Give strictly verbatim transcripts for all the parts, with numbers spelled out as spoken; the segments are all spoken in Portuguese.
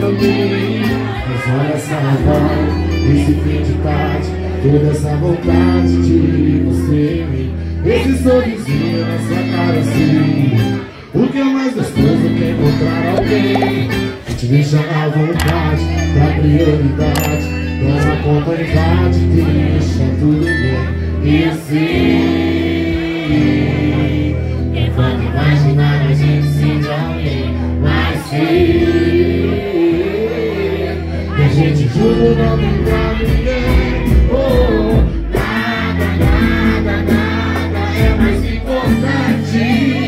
também. Mas olha essa voz, esse fim de tarde, toda essa vontade de você em mim. Esse sorrisinho na sua cara assim. O que é mais gostoso que encontrar alguém que te deixa à vontade, dá prioridade, toma conta e invade, deixa tudo bem. E assim, enquanto imaginar a gente sente alguém, mas sei que a gente jura não lembrar ninguém. Oh, nada, nada, nada é mais importante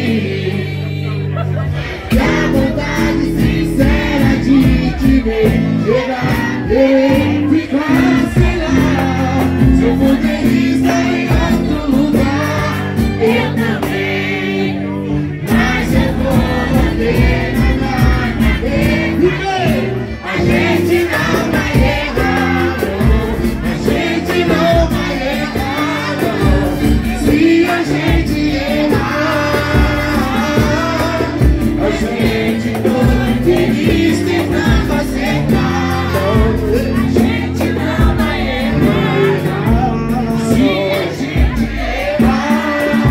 que a vontade sincera de te ver chegar e ficar, sei lá. Se eu puder estar em outro lugar, eu também. Mas eu vou manter na cabeça. A gente não vai errar, a gente não vai errar, se a gente errar. A gente foi feliz tentando acertar. A gente não vai errar, se a gente errar.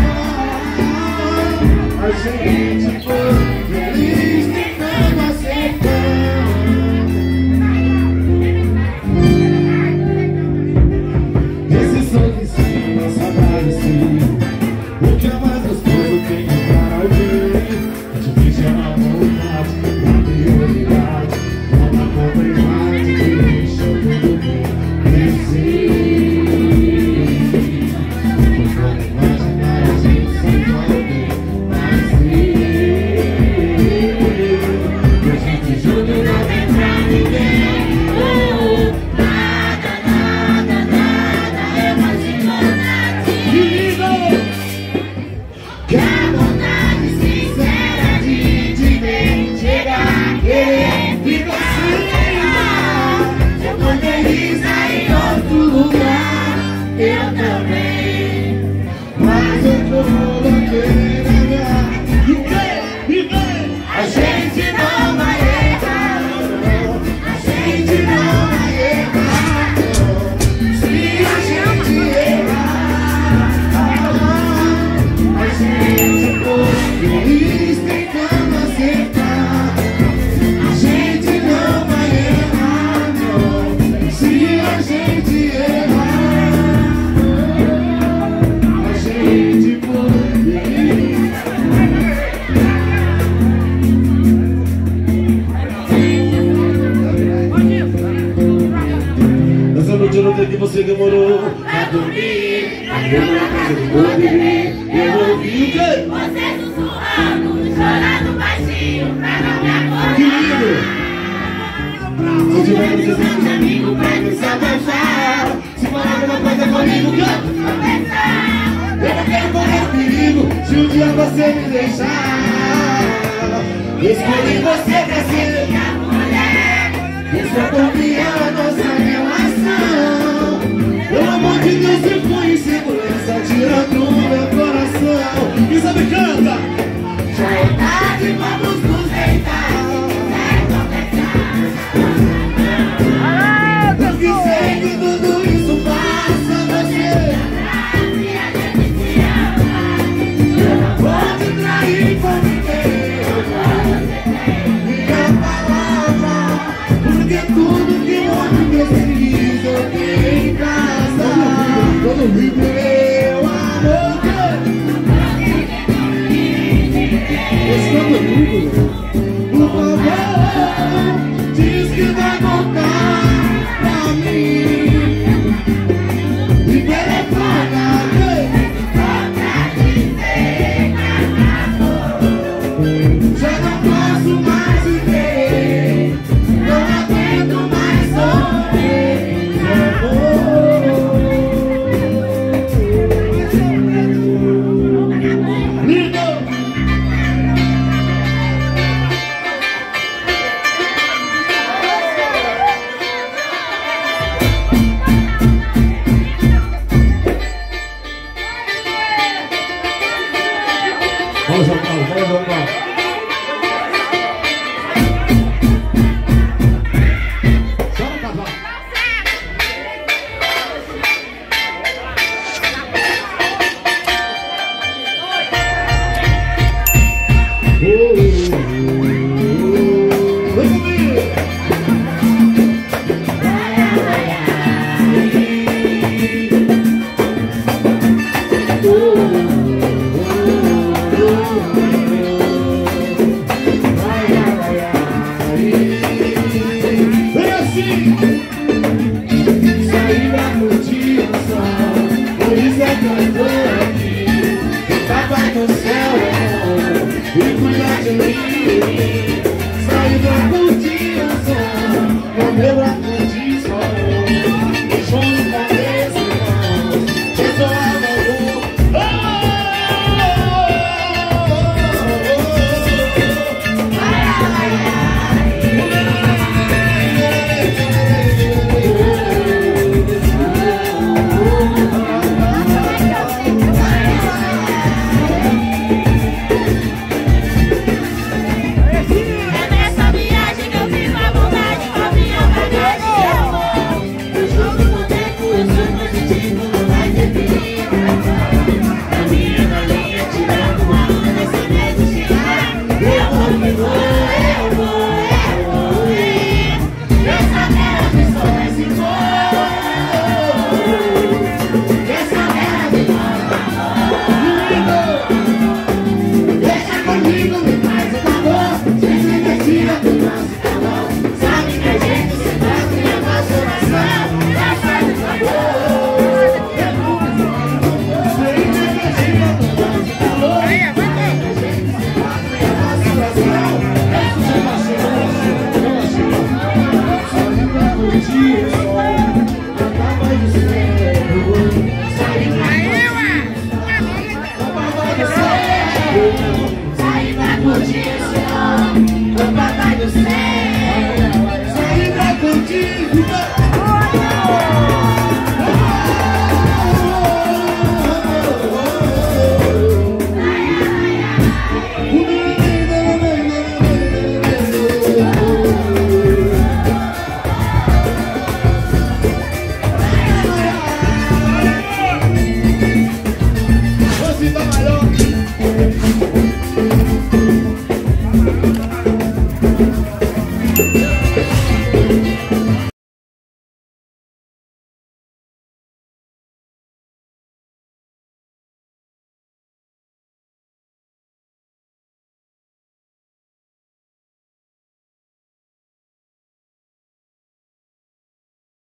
A gente foi feliz tentando acertar. Esse sorrisinho, essa saudade, o que é mais gostoso que encontrar alguém que te deixa na vontade, na prioridade, toma conta e invade, deixa tudo bem. E sim, pois quando imaginar a gente sente alguém, mas sim, que a gente jura não lembrar ninguém. Oh, nada, nada, nada é mais importante que a vontade sincera de te ver chegar, querer ficar sem lá. Se eu poderia estar em outro lugar, eu também. Mas eu tô querendo negar. E vem, e vem. A gente não vai errar, a gente não vai errar, se a gente errar. A gente foi feliz tentando acertar. A gente não vai errar, não, se a gente errar. A gente foi feliz. Essa noite eu não sei que você demorou a dormir, a cama na casa do meu bebê. Eu ouvi o quê? Você sussurrando, chorando baixinho pra não me acordar. Que lindo! Se tiver precisando de amigo pra me desabafar, se falar alguma coisa comigo, canto conversar. Eu não quero correr perigo se um dia você me deixar. Escolhi você pra ser minha mulher. Essa confia a nossa relação. Pelo amor de Deus, se foi insegurança tirando meu coração. E sabe, canta! Já é tarde, vamos nos deitar. Eu que sei que tudo isso passa você. Eu não vou te trair com ninguém. Minha paz. céu.